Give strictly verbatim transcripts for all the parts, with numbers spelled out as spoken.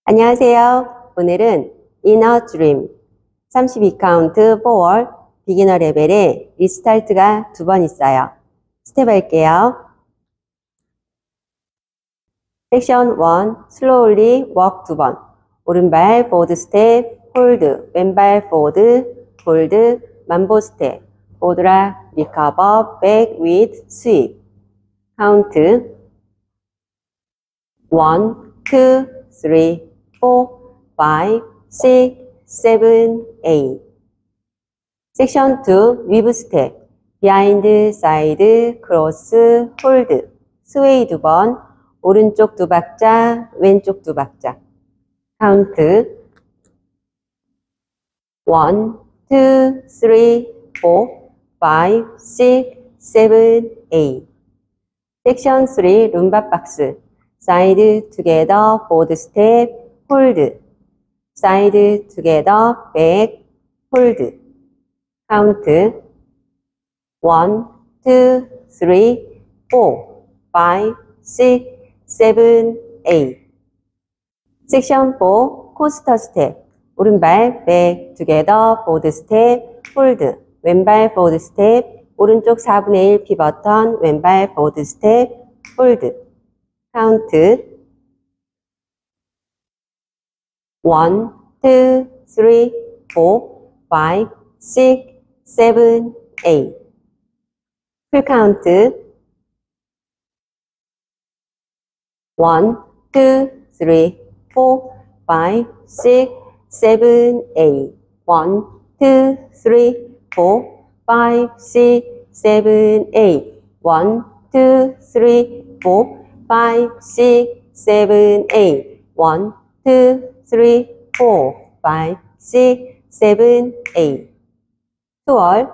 안녕하세요. 오늘은 Inner Dream 삼십이 카운트 포월 비기너 레벨에 리스타트가 두 번 있어요. 스텝 할게요. 섹션 일, slowly walk 두 번. 오른발 forward 스텝, 홀드, 왼발 forward, 홀드, 만보 스텝, 보드라, recover, back with sweep. 카운트 원, 투, 쓰리, 포, 파이브, 식스, 세븐, 에잇. 섹션 이, 위브 스텝, 비하인드, 사이드, 크로스, 홀드, 스웨이 두 번, 오른쪽 두 박자, 왼쪽 두 박자. 카운트 원, 투, 쓰리, 포, 파이브, 식스, 세븐, 에잇. 섹션 삼, 룸바 박스, 사이드 투게더, 보드 스텝, 홀드, 사이드 투게더, 백, 홀드. 카운트 원, 투, 쓰리, 포, 파이브, 식스, 세븐, 에잇. 섹션 사, 코스터 스텝, 오른발 백, 투게더, 보드 스텝, 홀드, 왼발 포워드 스텝, 오른쪽 사분의 일 피버턴, 왼발 포워드 스텝, 홀드. 카운트 원, 투, 쓰리, 포, 파이브, 식스, 세븐, 에잇. 풀 카운트 원, 투, 쓰리, 포, 파이브, 식스, 세븐, 에잇. 원, 투, 쓰리, 포, 파이브, 식스, 세븐, 에잇. 원, 투, 쓰리, 포, 파이브, 식스, 세븐, 에잇. 원, 투, 쓰리, 포, 파이브, 식스, 세븐, 에잇. 투월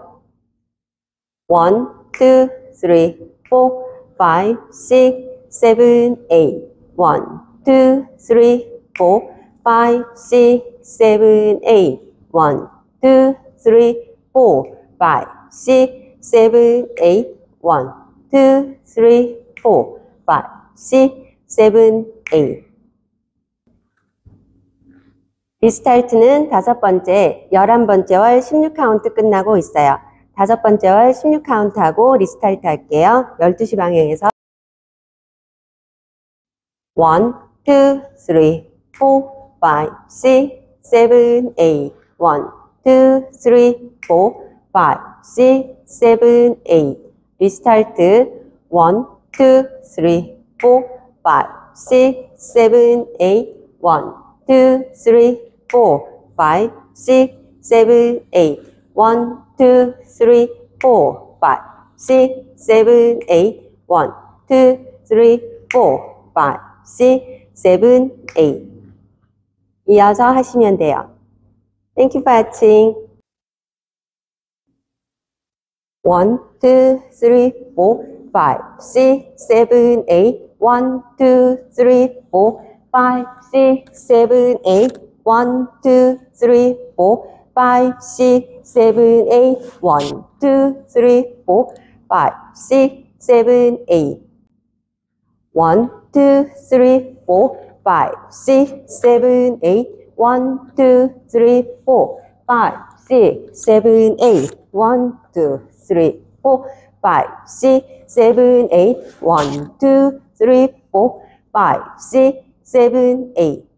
원, 투, 쓰리, 포, 파이브, 식스, 세븐, 에잇. 원, 투, 쓰리, 포, 파이브, 식스, 세븐, 에잇. 원, 투, 쓰리, 포, 파이브, 식스, 세븐, 에잇. 원, 투, 쓰리, 포, 파이브, 식스, 세븐, 에잇. 리스타트는 다섯 번째, 열한 번째 월 십육 카운트 끝나고 있어요. 다섯 번째 월 십육 카운트 하고 리스타트 할게요. 열두 시 방향에서 원, 투, 쓰리, 포, 파이브, 식스, 세븐, 에잇. 원, 투, 쓰리, 포, 파이브, 식스, 세븐, 에잇. 리스타트 원, 투, 쓰리, 포, 파이브, 식스, 세븐, 에잇. 원, 투, 쓰리, 포, 파이브, 식스, 세븐, 에잇. 원, 투, 쓰리, 포, 파이브, 식스, 세븐, 에잇. 원, 투, 쓰리, 포, 파이브, 식스, 세븐, 에잇. 이어서 하시면 돼요. Thank you for watching. 원, 투, 쓰리, 포, 파이브, 식스, 세븐, 에잇. 원, 투, 쓰리, 포, 파이브, 식스, 세븐, 에잇. 원, 투, 쓰리, 포, 파이브, 식스, 세븐, 에잇. 원, 투, 쓰리, 포, 파이브, 식스, 세븐, 에잇. 원, 투, 쓰리, 포, 파이브, 식스, 세븐, 에잇. 원, 투, 쓰리, 포, 파이브, 식스, 세븐, 에잇. 원, 투, 쓰리, 포, 파이브, 식스, 세븐, 에잇. 원, 투, 쓰리, 포, 파이브, 식스, 세븐, 에잇.